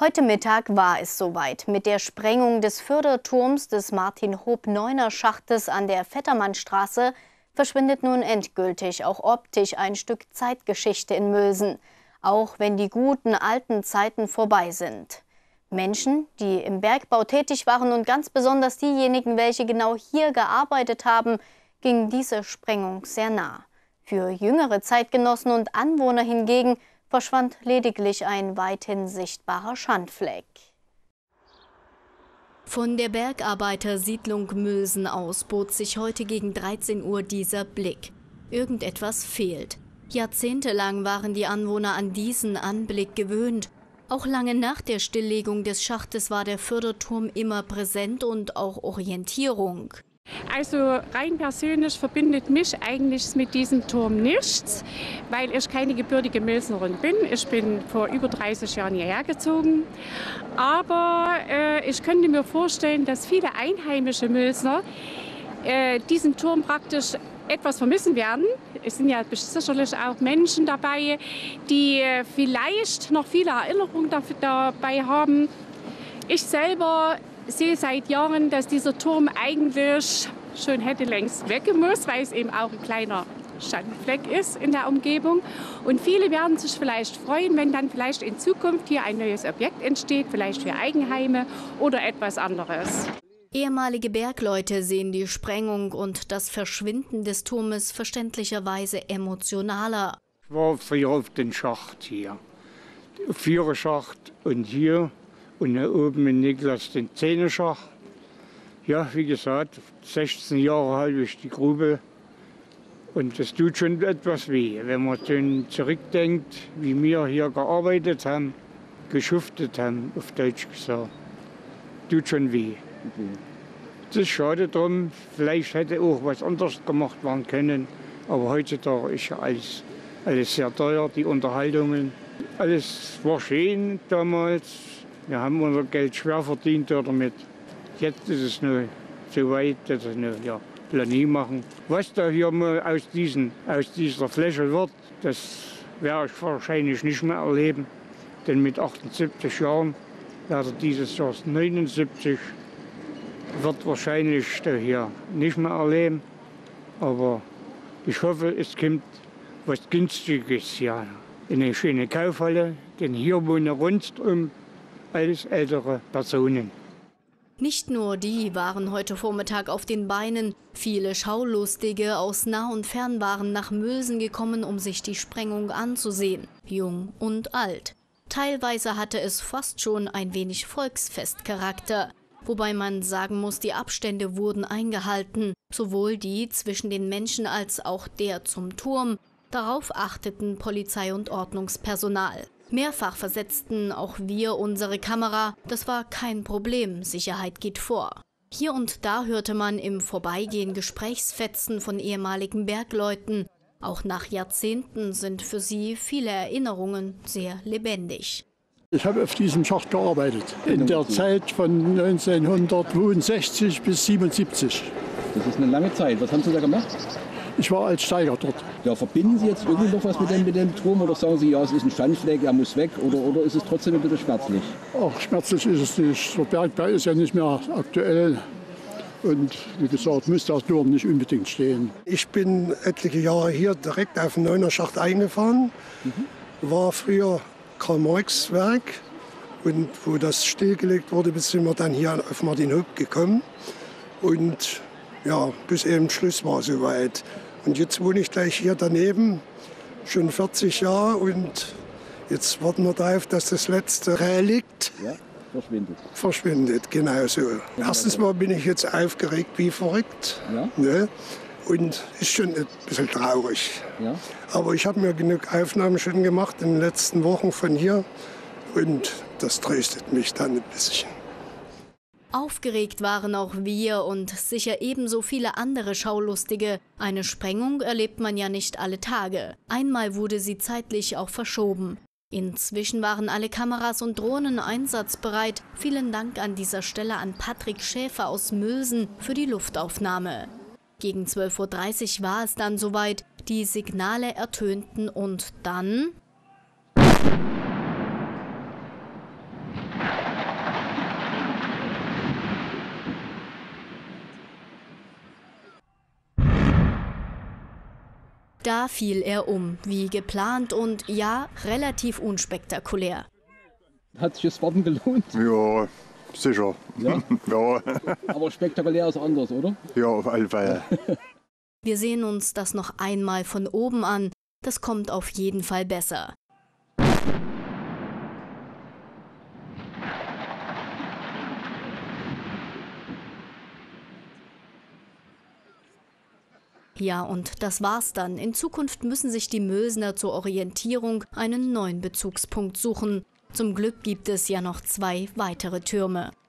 Heute Mittag war es soweit. Mit der Sprengung des Förderturms des Martin-Hob-Neuner-Schachtes an der Vettermannstraße verschwindet nun endgültig auch optisch ein Stück Zeitgeschichte in Mülsen, auch wenn die guten alten Zeiten vorbei sind. Menschen, die im Bergbau tätig waren und ganz besonders diejenigen, welche genau hier gearbeitet haben, ging diese Sprengung sehr nah. Für jüngere Zeitgenossen und Anwohner hingegen verschwand lediglich ein weithin sichtbarer Schandfleck. Von der Bergarbeitersiedlung Mülsen aus bot sich heute gegen 13 Uhr dieser Blick. Irgendetwas fehlt. Jahrzehntelang waren die Anwohner an diesen Anblick gewöhnt. Auch lange nach der Stilllegung des Schachtes war der Förderturm immer präsent und auch Orientierung. Also rein persönlich verbindet mich eigentlich mit diesem Turm nichts, weil ich keine gebürtige Mülsnerin bin. Ich bin vor über 30 Jahren hierher gezogen. Aber ich könnte mir vorstellen, dass viele einheimische Mülsner diesen Turm praktisch etwas vermissen werden. Es sind ja sicherlich auch Menschen dabei, die vielleicht noch viele Erinnerungen dabei haben. Ich selber sehe seit Jahren, dass dieser Turm eigentlich schon hätte längst weg muss, weil es eben auch ein kleiner Schandfleck ist in der Umgebung. Und viele werden sich vielleicht freuen, wenn dann vielleicht in Zukunft hier ein neues Objekt entsteht, vielleicht für Eigenheime oder etwas anderes. Ehemalige Bergleute sehen die Sprengung und das Verschwinden des Turmes verständlicherweise emotionaler. Ich war früher auf den Schacht hier, Viererschacht und hier. Und da oben in Niklas den Zehnerschacht. Ja, wie gesagt, 16 Jahre habe ich die Grube. Und das tut schon etwas weh, wenn man dann zurückdenkt, wie wir hier gearbeitet haben, geschuftet haben, auf Deutsch gesagt. Tut schon weh. Das ist schade drum. Vielleicht hätte auch was anderes gemacht werden können. Aber heutzutage ist ja alles sehr teuer, die Unterhaltungen. Alles war schön damals. Wir haben unser Geld schwer verdient damit. Jetzt ist es nur so weit, dass wir nur Planie machen. Was da hier mal aus dieser Fläche wird, das werde ich wahrscheinlich nicht mehr erleben. Denn mit 78 Jahren werde dieses Jahr 79, wird wahrscheinlich da hier nicht mehr erleben. Aber ich hoffe, es kommt was Günstiges hier. Eine schöne Kaufhalle, denn hier wohnen rundum alles ältere Personen. Nicht nur die waren heute Vormittag auf den Beinen. Viele Schaulustige aus nah und fern waren nach Mülsen gekommen, um sich die Sprengung anzusehen. Jung und alt. Teilweise hatte es fast schon ein wenig Volksfestcharakter. Wobei man sagen muss, die Abstände wurden eingehalten. Sowohl die zwischen den Menschen als auch der zum Turm. Darauf achteten Polizei und Ordnungspersonal. Mehrfach versetzten auch wir unsere Kamera. Das war kein Problem, Sicherheit geht vor. Hier und da hörte man im Vorbeigehen Gesprächsfetzen von ehemaligen Bergleuten. Auch nach Jahrzehnten sind für sie viele Erinnerungen sehr lebendig. Ich habe auf diesem Schacht gearbeitet, in der Zeit von 1962 bis 1977. Das ist eine lange Zeit. Was haben Sie da gemacht? Ich war als Steiger dort. Ja, verbinden Sie jetzt irgendwie noch was mit dem Turm oder sagen Sie, ja, es ist ein Schandfleck, er muss weg oder ist es trotzdem ein bisschen schmerzlich? Ach, schmerzlich ist es nicht. Der Bergbau ist ja nicht mehr aktuell und wie gesagt, muss der Turm nicht unbedingt stehen. Ich bin etliche Jahre hier direkt auf den Neuner-Schacht eingefahren, war früher Karl-Marx-Werk und wo das stillgelegt wurde, sind wir dann hier auf Martin-Hob gekommen und ja, bis eben Schluss war soweit. Und jetzt wohne ich gleich hier daneben, schon 40 Jahre und jetzt warten wir darauf, dass das letzte Relikt verschwindet. Genau so. Erstens mal bin ich jetzt aufgeregt wie verrückt. Ja. Ne? Und ist schon ein bisschen traurig. Ja. Aber ich habe mir genug Aufnahmen schon gemacht in den letzten Wochen von hier und das tröstet mich dann ein bisschen. Aufgeregt waren auch wir und sicher ebenso viele andere Schaulustige. Eine Sprengung erlebt man ja nicht alle Tage. Einmal wurde sie zeitlich auch verschoben. Inzwischen waren alle Kameras und Drohnen einsatzbereit. Vielen Dank an dieser Stelle an Patrick Schäfer aus Mülsen für die Luftaufnahme. Gegen 12:30 Uhr war es dann soweit. Die Signale ertönten und dann Da fiel er um, wie geplant und ja, relativ unspektakulär. Hat sich das Warten gelohnt? Ja, sicher. Ja? Ja. Aber spektakulär ist anders, oder? Ja, auf alle Fälle. Wir sehen uns das noch einmal von oben an. Das kommt auf jeden Fall besser. Ja, und das war's dann. In Zukunft müssen sich die Mülsener zur Orientierung einen neuen Bezugspunkt suchen. Zum Glück gibt es ja noch 2 weitere Türme.